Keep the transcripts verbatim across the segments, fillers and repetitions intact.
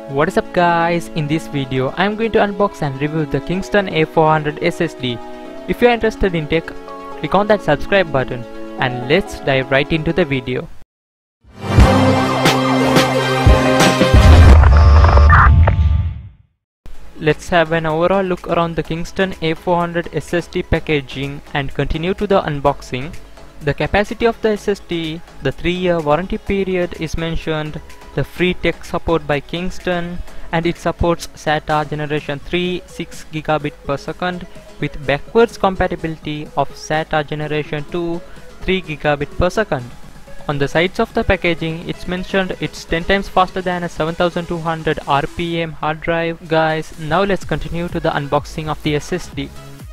What is up guys, in this video I am going to unbox and review the Kingston A four hundred S S D. If you are interested in tech, click on that subscribe button and let's dive right into the video. Let's have an overall look around the Kingston A four hundred S S D packaging and continue to the unboxing. The capacity of the S S D, the three year warranty period is mentioned, the free tech support by Kingston, and it supports SATA generation three six gigabit per second with backwards compatibility of SATA generation two three gigabit per second. On the sides of the packaging it's mentioned it's ten times faster than a seven thousand two hundred R P M hard drive. Guys, now let's continue to the unboxing of the S S D.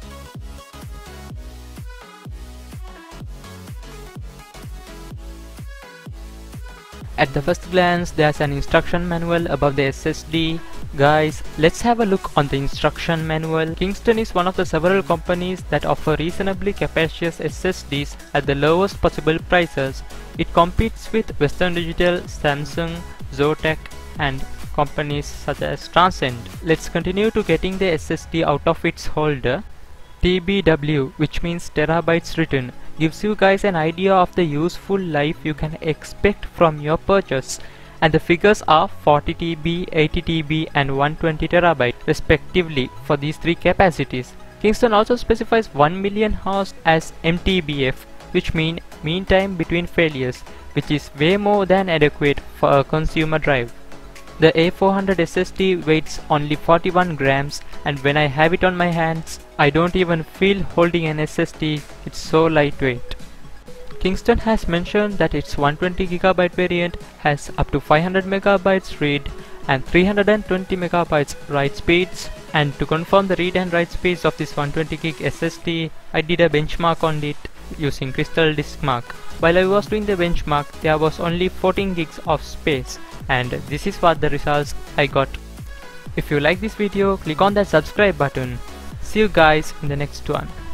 At the first glance, there's an instruction manual above the S S D. Guys, let's have a look on the instruction manual. Kingston is one of the several companies that offer reasonably capacious S S Ds at the lowest possible prices. It competes with Western Digital, Samsung, Zotac, and companies such as Transcend. Let's continue to getting the S S D out of its holder. T B W, which means terabytes written, gives you guys an idea of the useful life you can expect from your purchase, and the figures are forty T B, eighty T B and one hundred twenty terabyte respectively for these three capacities. Kingston also specifies one million hours as M T B F, which mean mean time between failures, which is way more than adequate for a consumer drive. The A four hundred S S D weighs only forty-one grams, and when I have it on my hands, I don't even feel holding an S S D, it's so lightweight. Kingston has mentioned that its one hundred twenty gigabyte variant has up to five hundred megabytes read and three hundred twenty megabytes write speeds, and to confirm the read and write speeds of this one hundred twenty gig S S D, I did a benchmark on it using Crystal Disk Mark. While I was doing the benchmark, there was only fourteen gigs of space, and this is what the results I got. If you like this video, click on that subscribe button. See you guys in the next one.